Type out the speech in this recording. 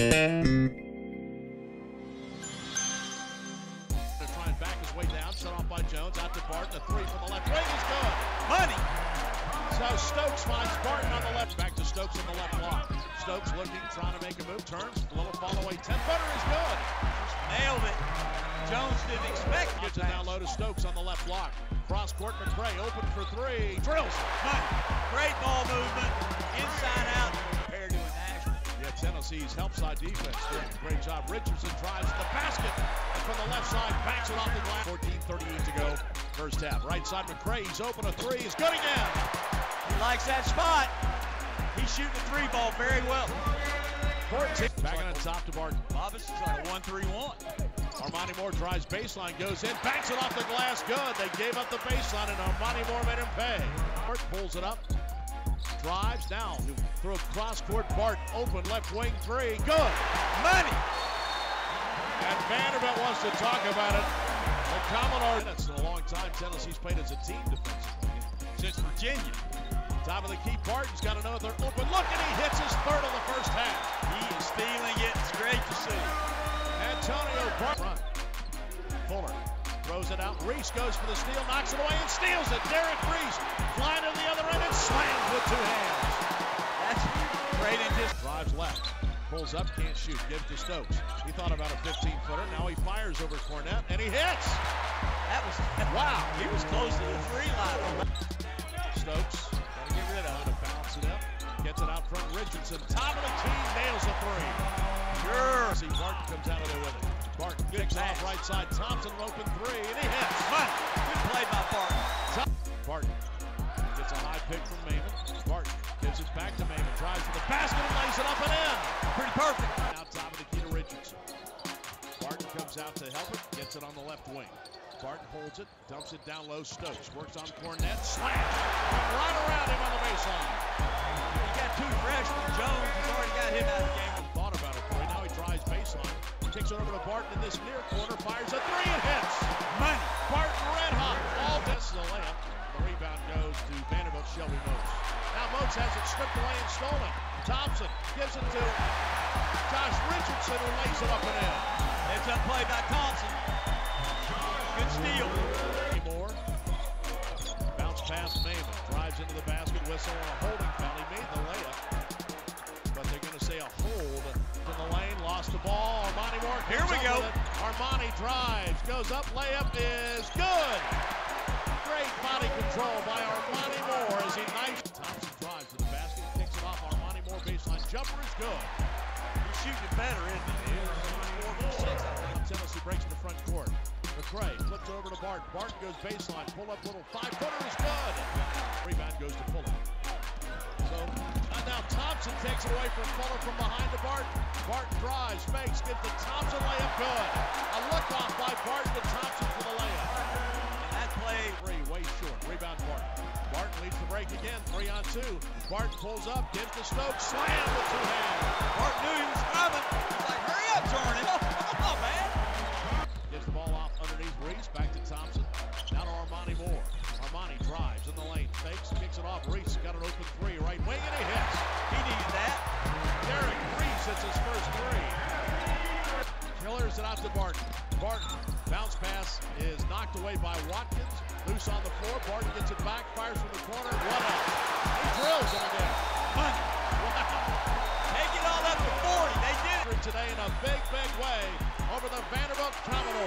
Try and back his way down, set off by Jones, out to Barton, a three from the left wing is good. Money! So Stokes finds Barton on the left, back to Stokes on the left block. Stokes looking, trying to make a move, turns, little follow away, 10-footer is good. Nailed it. Jones didn't expect it. Gets it down low to Stokes on the left block. Cross court, McCray open for three, drills. Money. Great ball movement, inside out, compared to a national. Yeah, Tennessee's help side defense doing a great job. Richardson drives to the basket, and from the left side, banks it off the glass. 14:38 to go, first half. Right side, McCray, he's open, a three, he's good again. He likes that spot. He's shooting the three ball very well. 14. Back on top to Barton. Bobbis is on a 1-3-1. Armani Moore drives baseline, goes in, banks it off the glass, good. They gave up the baseline, and Armani Moore made him pay. Bart pulls it up, drives down, through cross court, Bart open, left wing three, good. Money! And Vanderbilt wants to talk about it. The Commodores, it's a long time Tennessee's played as a team defensively. Since Virginia. Top of the key, Barton's got another open look, and he hits his third of the first half. He is stealing it, it's great to see. Antonio Barton. Fuller throws it out. Reese goes for the steal, knocks it away, and steals it. Derek Reese flying to the other end and slams with two hands. That's great in this. Drives left, pulls up, can't shoot, gives to Stokes. He thought about a 15-footer. Now he fires over Cornette, and he hits. That was, wow, he was close to the three line. Stokes, gotta get rid of it, bounce it up. Gets it out front, Richardson, top of the key, nails a three. Sure. See, Barton comes out of there with it. Barton kicks off right side, Thompson open three, and he hits. Money. Good play by Barton. Barton gets a high pick from Maven. Barton gives it back to Maven, drives to the basket and lays it up and in. Pretty perfect. Out top of the key to Richardson. Barton comes out to help it, gets it on the left wing. Barton holds it, dumps it down low, Stokes works on Cornette, slams right around him on the baseline. He got two freshmen. Jones has already got him out of the game. Thought about it for him. Now he drives baseline. Kicks it over to Barton in this near corner, fires a three and hits. Money. Barton red hot. All this is a layup. The rebound goes to Vanderbilt Shelby Moats. Now Moats has it stripped away and stolen. Thompson gives it to Josh Richardson, who lays it up and in. It's up play by Thompson. Good steal. Moore. Bounce past Maven. Drives into the basket. Whistle on a holding foul. He made the layup. But they're going to say a hold in the lane. Lost the ball. Armani Moore. Here we go. Armani drives. Goes up. Layup is good. Great body control by Armani Moore as he knifes. Thompson drives to the basket. Kicks it off. Armani Moore baseline. Jumper is good. He's shooting better, isn't he? 4 for 6, I think. Tennessee breaks in the front court. McCray flips over to Barton. Barton goes baseline. Pull up little 5-footer is good. Rebound goes to Fuller. So now Thompson takes it away from Fuller from behind to Barton. Barton drives, fakes, gives the Thompson layup good. A look off by Barton to Thompson for the layup. And that play, Three, way short. Rebound Barton. Barton leads the break again. 3-on-2. Barton pulls up, gives to Stokes, slam with two hands. Barton knew he was coming. He's like, hurry up, Jordan. Come on, man. Gives the ball off underneath Reese, back to Thompson. Now to Armani Moore. Armani drives in the lane, fakes, kicks it off. Reese got an open three, right wing, and he hits. He needed that. Derek Reese hits his first three. Killers it out to Barton. Barton, bounce pass is knocked away by Watkins. Loose on the floor. Barton gets it back, fires from the corner. What else? He drills it again. Money. Wow. Take it all up to 40. They did it. Today in a big, big way over the Vanderbilt Commodores.